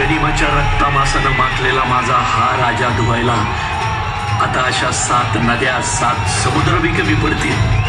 गनिमाच्या रक्तामासानं माखलेला माझा हा राजा धुवायला आता अशा 7 नद्या 7 समुद्र बी कमी पडतील.